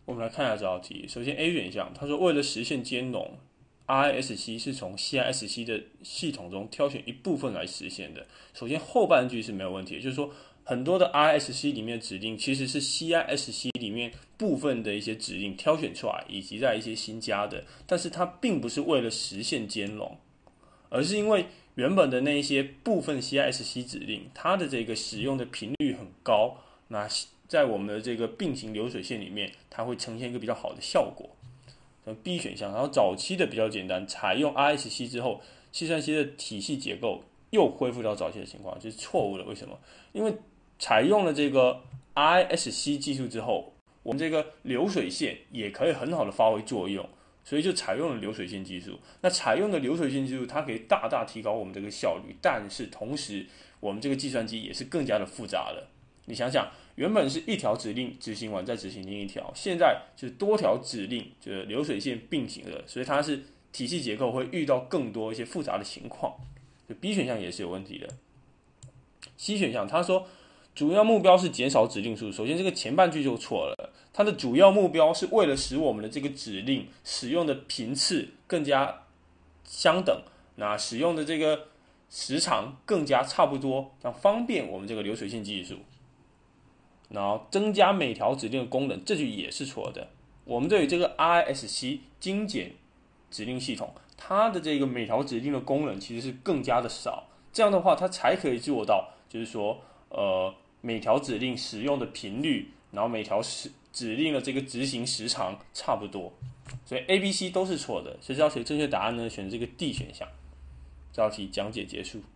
我们来看一下这道题。首先 A 选项，他说为了实现兼容，RISC 是从 CISC 的系统中挑选一部分来实现的。首先后半句是没有问题的，就是说很多的 RISC 里面的指令其实是 CISC 里面部分的一些指令挑选出来，以及在一些新加的，但是它并不是为了实现兼容，而是因为原本的那一些部分 CISC 指令，它的这个使用的频率很高，那在我们的这个并行流水线里面，它会呈现一个比较好的效果。B 选项，然后早期的比较简单，采用 RISC 之后，计算机的体系结构又恢复到早期的情况，这是错误的。为什么？因为采用了这个 RISC 技术之后，我们这个流水线也可以很好的发挥作用，所以就采用了流水线技术。那采用的流水线技术，它可以大大提高我们这个效率，但是同时我们这个计算机也是更加的复杂了。你想想，原本是一条指令执行完再执行另一条，现在就是多条指令，就是流水线并行的，所以它是体系结构会遇到更多一些复杂的情况。就 B 选项也是有问题的。C 选项他说主要目标是减少指令数，首先这个前半句就错了，它的主要目标是为了使我们的这个指令使用的频次更加相等，那使用的这个时长更加差不多，让方便我们这个流水线技术。然后增加每条指令的功能，这句也是错的。我们对于这个 RISC 精简指令系统，它的这个每条指令的功能其实是更加的少，这样的话它才可以做到，就是说，每条指令使用的频率，然后每条指令的这个执行时长差不多。所以 A、B、C 都是错的，所以这道题正确答案呢选这个 D 选项。这道题讲解结束。